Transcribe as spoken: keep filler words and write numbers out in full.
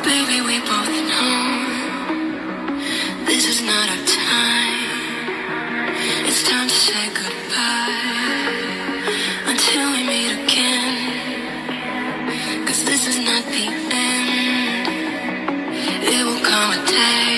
Baby, we both know this is not our time. It's time to say goodbye until we meet again. 'Cause this is not the end. It will come a day